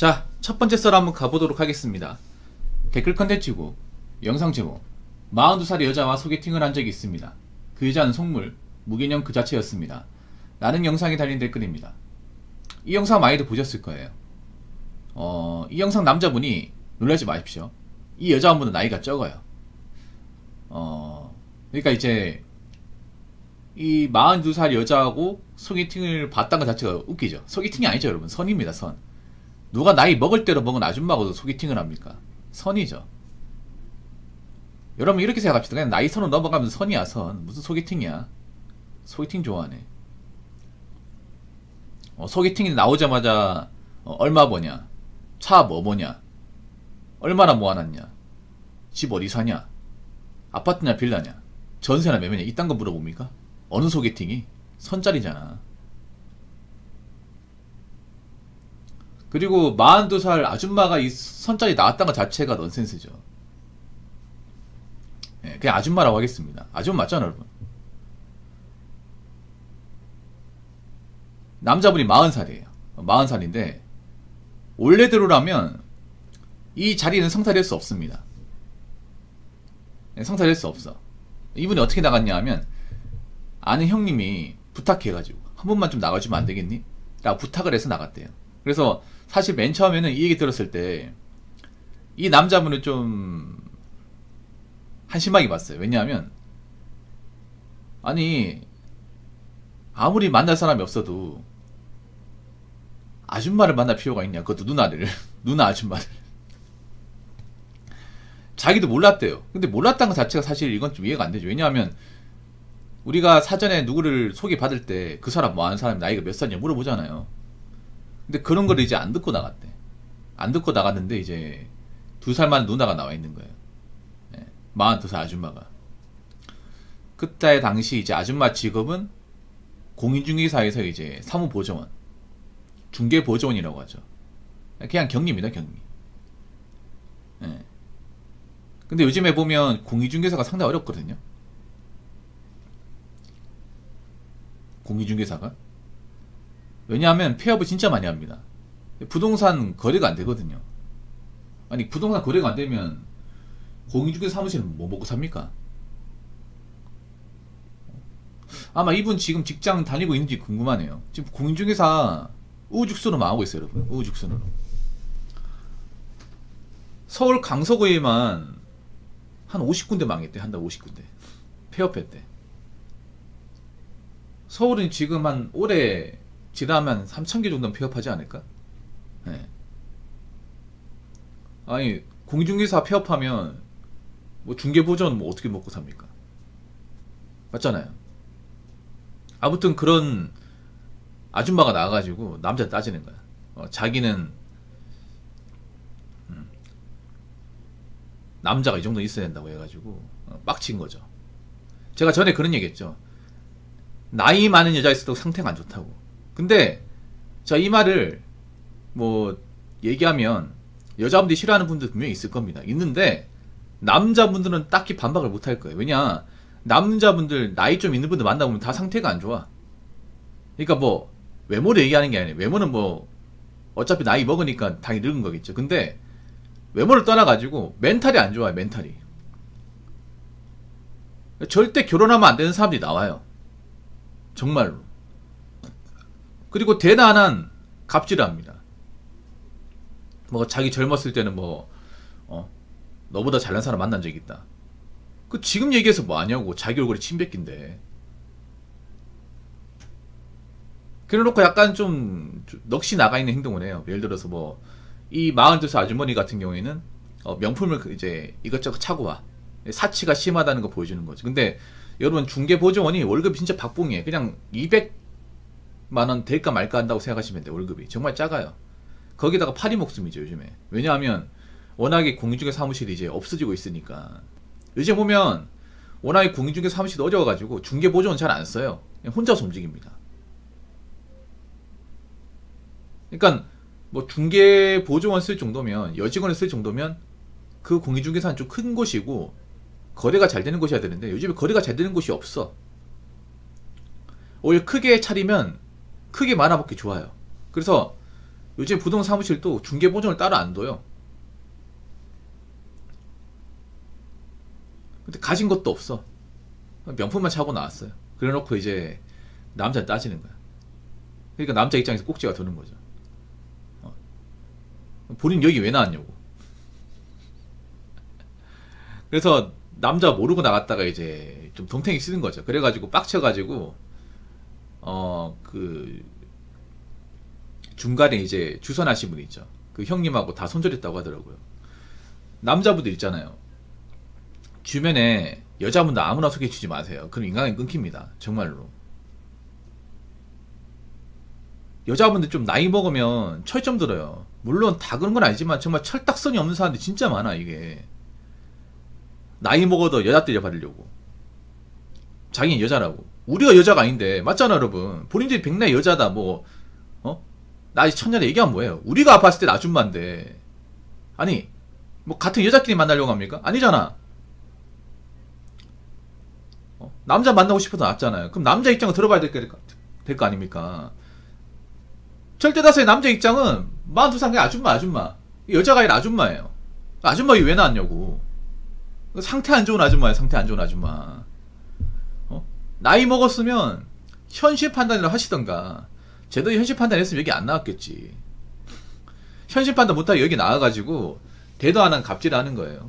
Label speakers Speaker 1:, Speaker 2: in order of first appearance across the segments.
Speaker 1: 자, 첫 번째 썰 한번 가보도록 하겠습니다. 댓글 컨텐츠고 영상 제목 42살의 여자와 소개팅을 한 적이 있습니다. 그 여자는 속물, 무개념 그 자체였습니다. 라는 영상에 달린 댓글입니다. 이 영상 많이들 보셨을 거예요. 이 영상 남자분이 놀라지 마십시오. 이 여자분보다 나이가 적어요. 그러니까 이제 이 42살 여자하고 소개팅을 봤다는 것 자체가 웃기죠. 소개팅이 아니죠, 여러분. 선입니다, 선. 누가 나이 먹을 대로 먹은 아줌마하고도 소개팅을 합니까? 선이죠. 여러분 이렇게 생각합시다. 그냥 나이 선을 넘어가면 선이야, 선. 무슨 소개팅이야. 소개팅 좋아하네. 소개팅이 나오자마자 얼마 버냐, 차 뭐 뭐냐, 얼마나 모아놨냐, 집 어디 사냐, 아파트냐 빌라냐, 전세나 매매냐, 이딴 거 물어봅니까? 어느 소개팅이? 선짜리잖아. 그리고 42살 아줌마가 이 선짜리 나왔다는 것 자체가 넌센스죠. 예, 그냥 아줌마라고 하겠습니다. 아줌마 맞잖아, 여러분. 남자분이 40살이에요. 40살인데 원래대로라면 이 자리는 성사될 수 없습니다. 예, 성사될 수 없어. 이분이 어떻게 나갔냐 하면 아는 형님이 부탁해가지고 한 번만 좀 나가주면 안 되겠니? 라고 부탁을 해서 나갔대요. 그래서 사실 맨 처음에는 이 얘기 들었을 때 이 남자분을 좀 한심하게 봤어요. 왜냐하면 아니 아무리 만날 사람이 없어도 아줌마를 만날 필요가 있냐. 그것도 누나를 누나 아줌마를. 자기도 몰랐대요. 근데 몰랐다는 것 자체가 사실 이건 좀 이해가 안 되죠. 왜냐하면 우리가 사전에 누구를 소개받을 때 그 사람 뭐 하는 사람 나이가 몇 살이냐 물어보잖아요. 근데 그런 걸 이제 안 듣고 나갔대. 안 듣고 나갔는데 이제 2살만 누나가 나와 있는 거예요. 네, 42살 아줌마가. 그때 당시 이제 아줌마 직업은 공인중개사에서 이제 사무보조원, 중개보조원이라고 하죠. 그냥 경리입니다, 경리. 네. 근데 요즘에 보면 공인중개사가 상당히 어렵거든요. 공인중개사가. 왜냐하면 폐업을 진짜 많이 합니다. 부동산 거래가 안 되거든요. 아니 부동산 거래가 안 되면 공인중개사 사무실은 뭐 먹고 삽니까? 아마 이분 지금 직장 다니고 있는지 궁금하네요. 지금 공인중개사 우후죽순으로 망하고 있어요, 여러분. 우후죽순으로. 서울 강서구에만 한 50군데 망했대. 한 달 50군데 폐업했대. 서울은 지금 한 올해 지나면 3,000개 정도는 폐업하지 않을까? 네. 아니 공인중개사 폐업하면 뭐 중개보조원 뭐 어떻게 먹고 삽니까? 맞잖아요. 아무튼 그런 아줌마가 나와가지고 남자 따지는 거야. 자기는 남자가 이 정도 있어야 된다고 해가지고 빡친 거죠. 제가 전에 그런 얘기했죠. 나이 많은 여자일수록 상태가 안 좋다고. 근데 자, 이 말을 뭐 얘기하면 여자분들이 싫어하는 분들 분명히 있을 겁니다. 있는데 남자분들은 딱히 반박을 못 할 거예요. 왜냐, 남자분들 나이 좀 있는 분들 만나보면 다 상태가 안 좋아. 그러니까 뭐 외모를 얘기하는 게 아니에요. 외모는 뭐 어차피 나이 먹으니까 당연히 늙은 거겠죠. 근데 외모를 떠나가지고 멘탈이 안 좋아요. 멘탈이. 절대 결혼하면 안 되는 사람들이 나와요. 정말로. 그리고 대단한 갑질을 합니다. 뭐 자기 젊었을 때는 뭐 너보다 잘난 사람 만난 적 있다. 그 지금 얘기해서 뭐 하냐고. 자기 얼굴에 침 뱉긴데. 그래놓고 약간 좀 넋이 나가 있는 행동을 해요. 예를 들어서 뭐 이 42살 아주머니 같은 경우에는 명품을 이제 이것저것 차고 와. 사치가 심하다는 거 보여주는 거죠. 근데 여러분 중개보조원이 월급이 진짜 박봉이에요. 그냥 200만원 될까 말까 한다고 생각하시면 돼요. 월급이 정말 작아요. 거기다가 파리 목숨이죠, 요즘에. 왜냐하면 워낙에 공인중개 사무실이 이제 없어지고 있으니까. 요즘 보면 워낙에 공인중개 사무실이 어려워가지고 중개보조원 잘 안 써요. 그냥 혼자서 움직입니다. 그러니까 뭐 중개보조원 쓸 정도면, 여직원을 쓸 정도면 그 공인중개사는 좀 큰 곳이고 거래가 잘 되는 곳이어야 되는데 요즘에 거래가 잘 되는 곳이 없어. 오히려 크게 차리면 크게 말아먹기 좋아요. 그래서 요즘 부동산 사무실도 중개보증을 따로 안 둬요. 근데 가진 것도 없어. 명품만 차고 나왔어요. 그래 놓고 이제 남자 따지는 거야. 그러니까 남자 입장에서 꼭지가 드는 거죠. 본인 여기 왜 나왔냐고. 그래서 남자 모르고 나갔다가 이제 좀 동탱이 쓰는 거죠. 그래가지고 빡쳐가지고 그 중간에 이제 주선하신 분이 있죠. 그 형님하고 다 손절했다고 하더라고요. 남자분들 있잖아요. 주변에 여자분들 아무나 소개해주지 마세요. 그럼 인간관계 끊깁니다. 정말로. 여자분들 좀 나이 먹으면 철점 들어요. 물론 다 그런 건 아니지만 정말 철딱선이 없는 사람들이 진짜 많아. 이게 나이 먹어도 여자 때려받으려고. 자기는 여자라고. 우리가 여자가 아닌데 맞잖아 여러분. 본인들이 백날 여자다 뭐 나 아직 천년에 얘기하면 뭐예요. 우리가 아팠을 때 아줌마인데 아니 뭐 같은 여자끼리 만나려고 합니까? 아니잖아. 남자 만나고 싶어도 낫잖아요. 그럼 남자 입장을 들어봐야 될 거 아닙니까? 절대 다수의 남자 입장은 42살 그냥 아줌마. 여자가 아니라 아줌마예요. 아줌마 왜 나왔냐고. 상태 안 좋은 아줌마예요. 상태 안 좋은 아줌마. 나이 먹었으면 현실 판단이라 하시던가. 제대로 현실 판단 했으면 여기 안 나왔겠지. 현실 판단 못하게 여기 나와가지고 대도 안 한 갑질을 하는 거예요.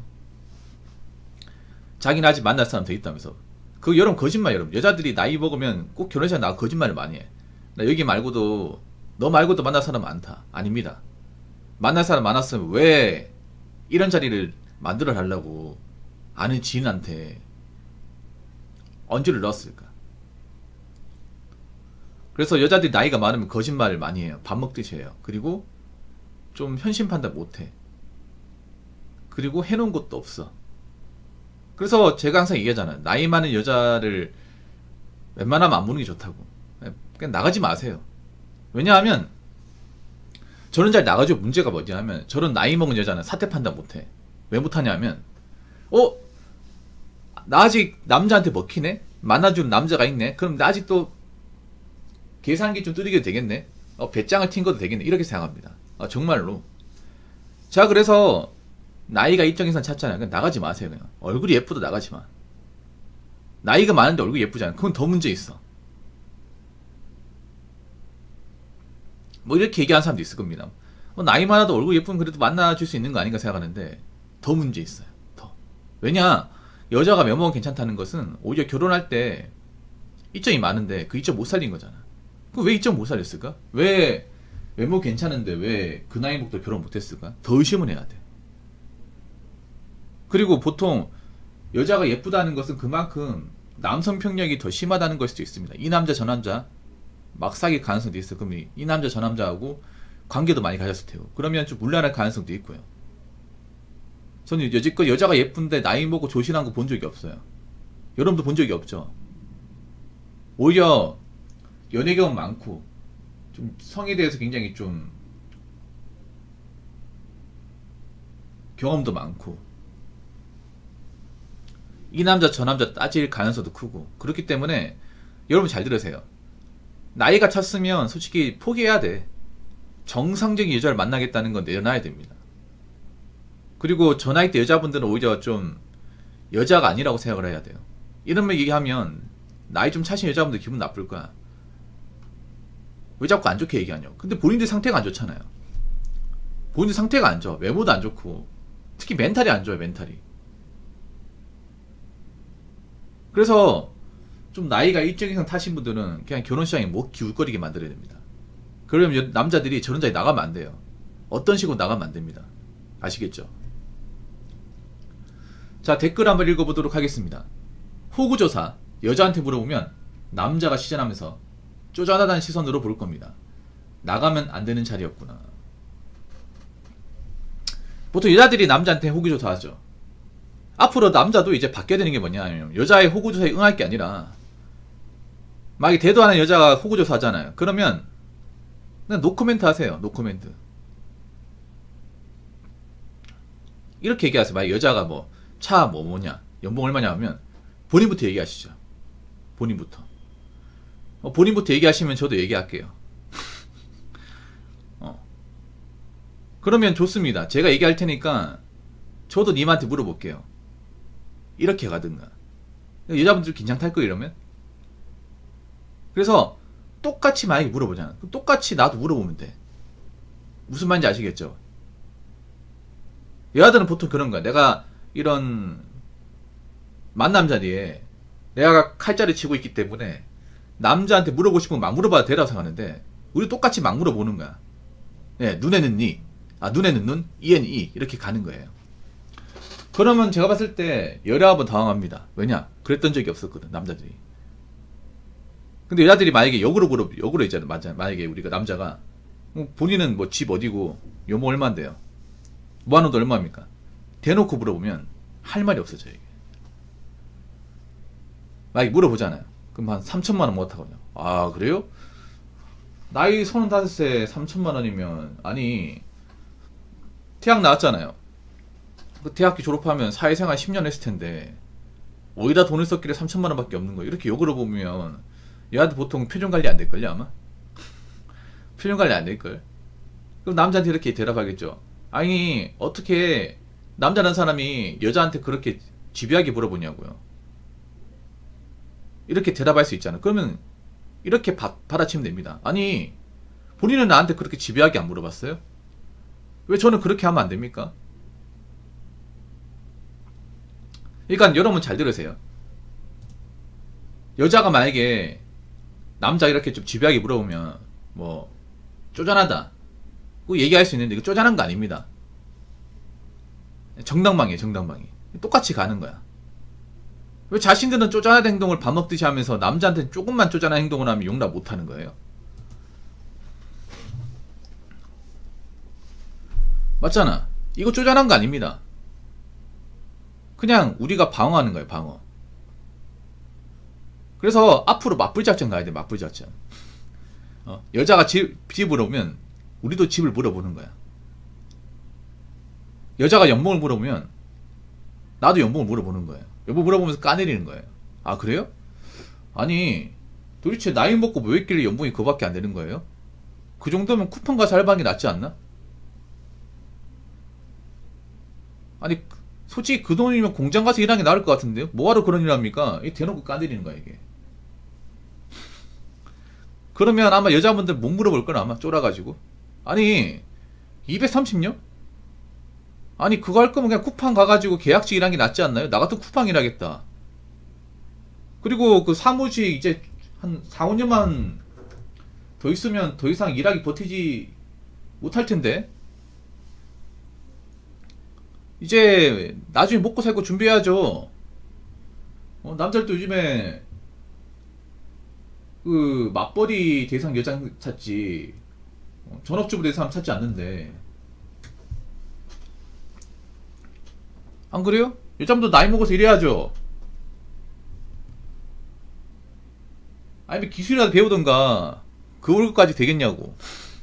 Speaker 1: 자기는 아직 만날 사람 더 있다면서. 그 여러분 거짓말. 여러분 여자들이 나이 먹으면 꼭 결혼식에 나가 거짓말을 많이 해. 나 여기 말고도 너 말고도 만날 사람 많다. 아닙니다. 만날 사람 많았으면 왜 이런 자리를 만들어 달라고 아는 지인한테 언지를 넣었을까. 그래서 여자들이 나이가 많으면 거짓말을 많이 해요. 밥 먹듯이 해요. 그리고 좀 현실 판단 못해. 그리고 해놓은 것도 없어. 그래서 제가 항상 얘기하잖아요. 나이 많은 여자를 웬만하면 안 보는 게 좋다고. 그냥 나가지 마세요. 왜냐하면 저런 자리 나가죠. 문제가 뭐냐면 저런 나이 먹은 여자는 사태 판단 못해. 왜 못하냐면 나 아직 남자한테 먹히네? 만나주는 남자가 있네? 그럼 나 아직 또 계산기 좀 두들겨도 되겠네? 배짱을 튄 것도 되겠네? 이렇게 생각합니다. 정말로. 자, 그래서 나이가 일정이선 찾잖아요. 그냥 나가지 마세요. 그냥 얼굴이 예쁘도 나가지 마. 나이가 많은데 얼굴이 예쁘잖아. 그건 더 문제 있어. 뭐 이렇게 얘기하는 사람도 있을 겁니다. 나이 많아도 얼굴 예쁘면 그래도 만나줄 수 있는 거 아닌가 생각하는데 더 문제 있어요. 더. 왜냐? 여자가 외모가 괜찮다는 것은 오히려 결혼할 때 이점이 많은데 그 이점 못 살린 거잖아. 그럼 왜 이점 못 살렸을까? 왜 외모 괜찮은데 왜 그 나이 먹도 결혼 못했을까? 더 의심을 해야 돼. 그리고 보통 여자가 예쁘다는 것은 그만큼 남성 평력이 더 심하다는 걸 수도 있습니다. 이 남자 저 남자 막 사귈 가능성도 있어요. 그럼 이 남자 저 남자하고 관계도 많이 가졌을 테고 그러면 좀 물란할 가능성도 있고요. 저는 여지껏 여자가 예쁜데 나이 먹고 조신한 거 본 적이 없어요. 여러분도 본 적이 없죠. 오히려 연애 경험 많고 좀 성에 대해서 굉장히 좀 경험도 많고 이 남자 저 남자 따질 가능성도 크고 그렇기 때문에 여러분 잘 들으세요. 나이가 찼으면 솔직히 포기해야 돼. 정상적인 여자를 만나겠다는 건 내려놔야 됩니다. 그리고 저 나이 때 여자분들은 오히려 좀 여자가 아니라고 생각을 해야 돼요. 이런 말 얘기하면 나이 좀 차신 여자분들 기분 나쁠 거야. 왜 자꾸 안 좋게 얘기하냐고. 근데 본인들 상태가 안 좋잖아요. 본인들 상태가 안 좋아. 외모도 안 좋고 특히 멘탈이 안 좋아요. 멘탈이. 그래서 좀 나이가 일정 이상 타신 분들은 그냥 결혼시장에 못 기울거리게 만들어야 됩니다. 그러면 남자들이 저런 자리 나가면 안 돼요. 어떤 식으로 나가면 안 됩니다. 아시겠죠? 자, 댓글 한번 읽어보도록 하겠습니다. 호구조사. 여자한테 물어보면 남자가 시전하면서 쪼잔하다는 시선으로 볼 겁니다. 나가면 안 되는 자리였구나. 보통 여자들이 남자한테 호구조사 하죠. 앞으로 남자도 이제 바뀌어야 되는 게 뭐냐. 여자의 호구조사에 응할 게 아니라 만약에 대도 안 하는 여자가 호구조사 하잖아요. 그러면 그냥 노코멘트 하세요. 노코멘트. 이렇게 얘기하세요. 만약에 여자가 뭐 차 뭐냐 연봉 얼마냐 하면 본인부터 얘기하시죠. 본인부터. 본인부터 얘기하시면 저도 얘기할게요. 그러면 좋습니다. 제가 얘기할 테니까 저도 님한테 물어볼게요. 이렇게 가든가. 여자분들 긴장 탈 거 이러면. 그래서 똑같이 만약에 물어보잖아. 그럼 똑같이 나도 물어보면 돼. 무슨 말인지 아시겠죠? 여자들은 보통 그런 거야. 내가 이런 만남 자리에 내가 칼자리 치고 있기 때문에 남자한테 물어보고 싶으면 막 물어봐도 되라고 생각하는데, 우리 똑같이 막 물어보는 거야. 네, 눈에는 니, 눈에는 눈, 이에는 이, 이렇게 가는 거예요. 그러면 제가 봤을 때 19번 당황합니다. 왜냐? 그랬던 적이 없었거든, 남자들이. 근데 여자들이 만약에 역으로 있잖아. 만약에 우리가 남자가 본인은 뭐 집 어디고 요모 얼마인데요, 뭐하는 돈 얼마입니까? 대놓고 물어보면 할 말이 없어져. 이게 만약에 물어보잖아요. 그럼 한 3천만원 못하거든요. 아 그래요? 나이 35세 3천만원이면, 아니 대학 나왔잖아요. 그 대학교 졸업하면 사회생활 10년 했을 텐데 어디다 돈을 썼길래 3천만원 밖에 없는 거예요. 이렇게 욕으로 보면 얘한테 보통 표정관리 안 될걸요 아마? 표정관리 안 될걸. 그럼 남자한테 이렇게 대답하겠죠. 아니 어떻게 남자라는 사람이 여자한테 그렇게 집요하게 물어보냐고요. 이렇게 대답할 수 있잖아. 그러면 이렇게 받아치면 됩니다. 아니 본인은 나한테 그렇게 집요하게 안 물어봤어요? 왜 저는 그렇게 하면 안 됩니까? 그러니까 여러분 잘 들으세요. 여자가 만약에 남자 이렇게 좀 집요하게 물어보면 뭐 쪼잔하다 그 얘기할 수 있는데, 이거 쪼잔한 거 아닙니다. 정당방이에요. 정당방이. 똑같이 가는 거야. 왜 자신들은 쪼잔한 행동을 밥 먹듯이 하면서 남자한테는 조금만 쪼잔한 행동을 하면 용납 못하는 거예요? 맞잖아. 이거 쪼잔한 거 아닙니다. 그냥 우리가 방어하는 거예요. 방어. 그래서 앞으로 맞불 작전 가야 돼. 맞불 작전. 여자가 집을 오면 우리도 집을 물어보는 거야. 여자가 연봉을 물어보면 나도 연봉을 물어보는 거예요. 연봉 물어보면서 까내리는 거예요. 아 그래요? 아니 도대체 나이 먹고 뭐 했길래 연봉이 그거밖에 안 되는 거예요? 그 정도면 쿠팡 가서 알바하는 게 낫지 않나? 아니 솔직히 그 돈이면 공장 가서 일하는 게 나을 것 같은데요? 뭐하러 그런 일 합니까? 대놓고 까내리는 거야 이게. 그러면 아마 여자분들 못 물어볼 거나 아마 쫄아가지고. 아니 230요? 아니 그거 할 거면 그냥 쿠팡 가가지고 계약직 일하는 게 낫지 않나요? 나 같은 쿠팡 일하겠다. 그리고 그 사무직 이제 한 4, 5년만 더 있으면 더 이상 일하기 버티지 못할 텐데, 이제 나중에 먹고 살고 준비해야죠. 남자들도 요즘에 그 맞벌이 대상 여자 찾지 전업주부 대상 찾지 않는데, 안 그래요? 여자분도 나이 먹어서 일해야죠. 아니면 기술이라도 배우던가. 그 월급까지 되겠냐고.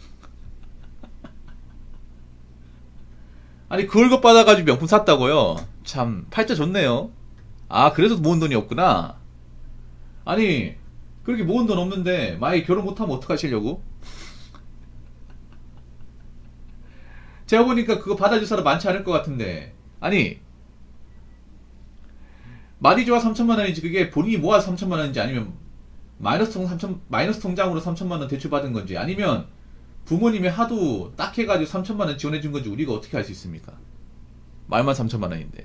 Speaker 1: 아니 그 월급 받아가지고 명품 샀다고요? 참 팔자 좋네요. 아 그래서 모은 돈이 없구나. 아니 그렇게 모은 돈 없는데 만약에 결혼 못하면 어떡하시려고? 제가 보니까 그거 받아줄 사람 많지 않을 것 같은데. 아니 말이 좋아 3천만원인지 그게 본인이 모아서 3천만원인지, 아니면 마이너스 통장으로 3천만원 대출 받은 건지, 아니면 부모님이 하도 딱 해가지고 3천만원 지원해준 건지 우리가 어떻게 알 수 있습니까? 말만 3천만원인데.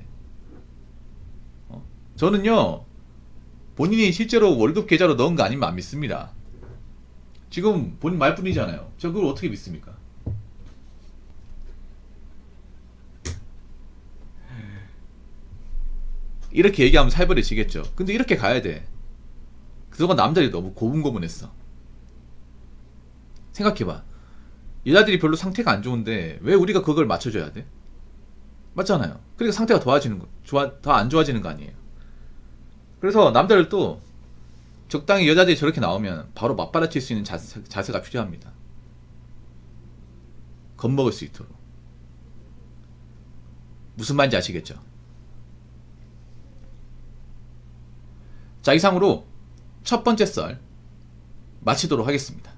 Speaker 1: 저는요 본인이 실제로 월급 계좌로 넣은 거 아니면 안 믿습니다. 지금 본인 말뿐이잖아요. 저 그걸 어떻게 믿습니까? 이렇게 얘기하면 살벌해지겠죠. 근데 이렇게 가야 돼. 그동안 남자들이 너무 고분고분했어. 생각해봐. 여자들이 별로 상태가 안 좋은데 왜 우리가 그걸 맞춰줘야 돼? 맞잖아요. 그러니까 상태가 더 안 좋아지는 거 아니에요. 그래서 남자들도 적당히 여자들이 저렇게 나오면 바로 맞받아칠 수 있는 자세가 필요합니다. 겁먹을 수 있도록. 무슨 말인지 아시겠죠? 자, 이상으로 첫 번째 썰 마치도록 하겠습니다.